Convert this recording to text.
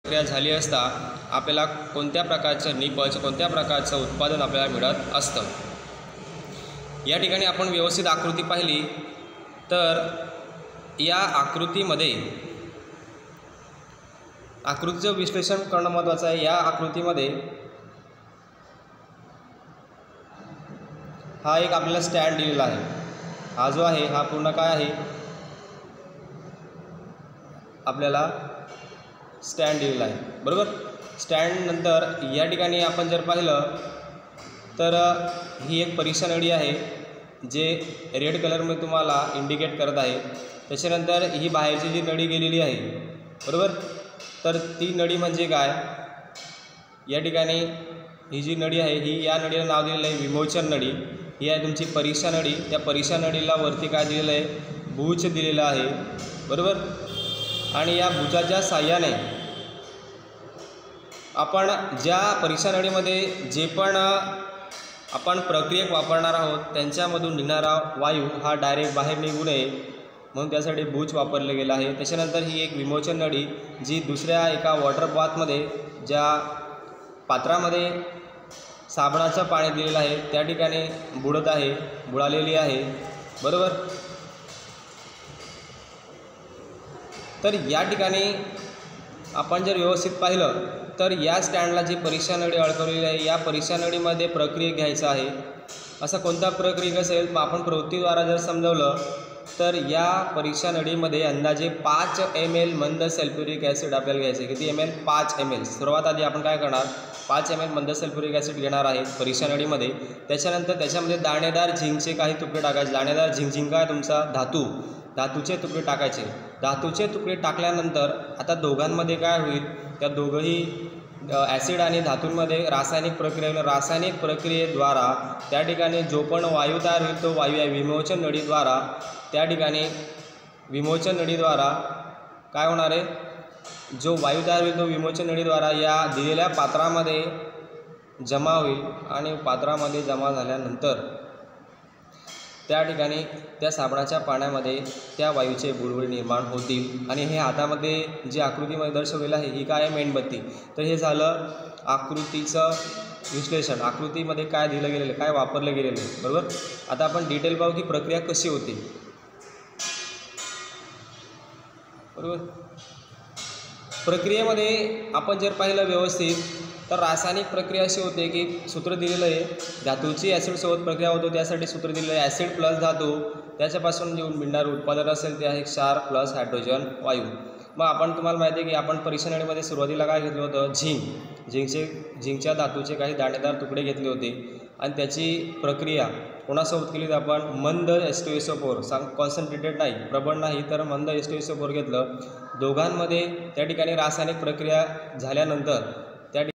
प्रक्रिया झाली असता आपल्याला कोणत्या प्रकारचं निपज, कोणत्या प्रकारचं उत्पादन आपल्याला मिळत असतं। या ठिकाणी आपण व्यवस्थित आकृती पाहिली तर या आकृतीमध्ये आकृतीचं विश्लेषण करणं महत्त्वाचं आहे। या आकृतीमध्ये हा एक आपल्याला स्टँड दिलेला आहे। हा जो आहे हा पूर्ण काय आहे, आपल्याला स्टँड दिलेला आहे, बरोबर। स्टँड नंतर या ठिकाणी आपण जर पाहिलं तर ही एक परीक्षा नळी आहे जे रेड कलरमध्ये तुम्हाला इंडिकेट करत आहे। त्याच्यानंतर ही बाहेरची जी नळी गेलेली आहे, बरोबर, तर ती नळी म्हणजे काय, या ठिकाणी ही जी नळी आहे ही या नळीला नाव दिलेलं आहे विमोचन नळी। ही आहे तुमची परीक्षा नळी। त्या परीक्षा नळीला वरती काय दिलेलं आहे, बुच दिलेला आहे, बरोबर। आणि या बुचाच्या साहाय्याने आपण ज्या परीक्षा नळीमध्ये जे पण आपण प्रक्रियेक वापरणार आहोत त्यांच्यामधून निघणारा वायू हा डायरेक्ट बाहेर निघू नये म्हणून त्यासाठी बुच वापरले गेलं आहे। त्याच्यानंतर ही एक विमोचन नळी जी दुसऱ्या एका वॉटर बाथमध्ये ज्या पात्रामध्ये साबणाचं पाणी दिलेलं आहे त्या ठिकाणी बुडत आहे, बुडालेली आहे, बरोबर। तर या ठिकाणी आपण जर व्यवस्थित पाहिलं तर या स्टँडला जी परीक्षा नळी अडकवलेली आहे या परीक्षा नळीमध्ये प्रक्रिया घ्यायचं आहे। असा कोणता प्रक्रिया असेल, मग आपण प्रवृत्तीद्वारा जर समजवलं तर या परीक्षा नळीमध्ये अंदाजे 5 ml मंद सल्फ्युरिक ॲसिड आपल्याला घ्यायचं आहे। किती ml? 5 ml। सर्वात आधी आपण काय करणार, 5 ml मंद सल्फ्युरिक ॲसिड घेणार आहे परीक्षा नळीमध्ये। त्याच्यानंतर त्याच्यामध्ये दाणेदार झिंकचे काही तुकडे टाकायचे। दाणेदार झिंक काय तुमचा धातूचे तुकडे टाकायचे। धातूचे तुकडे टाकल्यानंतर आता दोघांमध्ये काय होईल, त्या दोघंही ॲसिड आणि धातूंमध्ये रासायनिक प्रक्रिया होईल। रासायनिक प्रक्रियेद्वारा त्या ठिकाणी जो पण वायू तयार होईल तो वायू आहे विमोचन नळीद्वारा, त्या ठिकाणी विमोचन नळीद्वारा काय होणार आहे, जो वायू तयार होईल तो विमोचन नळीद्वारा या दिलेल्या पात्रामध्ये जमा होईल आणि पात्रामध्ये जमा झाल्यानंतर त्या ठिकाणी त्या साबणाच्या पाण्यामध्ये त्या वायूचे बुडबुडे निर्माण होतील। आणि हे हातामध्ये जी आकृतीमध्ये दर्शवलेलं आहे ही काय आहे, मेणबत्ती। तर हे झालं आकृतीचं विश्लेषण, आकृतीमध्ये काय दिलं गेलेलं, काय वापरलं गेलेलं आहे, बरोबर। आता आपण डिटेल पाहू की प्रक्रिया कशी होती, बरोबर। प्रक्रियेमध्ये आपण जर पाहिलं व्यवस्थित तर रासायनिक प्रक्रिया अशी होते की सूत्र दिलेलं आहे, धातूची ॲसिडसोबत प्रक्रिया होतो त्यासाठी सूत्र दिलेलं आहे ॲसिड प्लस धातू, त्याच्यापासून जे मिळणारं उत्पादन असेल ते आहे क्षार प्लस हायड्रोजन वायू। मग आपण तुम्हाला माहिती आहे की आपण परीक्षा नळीमध्ये सुरुवातीला काय घेतलं होतं, झिंकच्या धातूचे काही दाणेदार तुकडे घेतले होते आणि त्याची प्रक्रिया कोणासोबत केली तर आपण मंद H2SO4, कॉन्सन्ट्रेटेड नाही, प्रबळ नाही, तर मंद H2SO4 घेतलं। दोघांमध्ये त्या ठिकाणी रासायनिक प्रक्रिया झाल्यानंतर त्या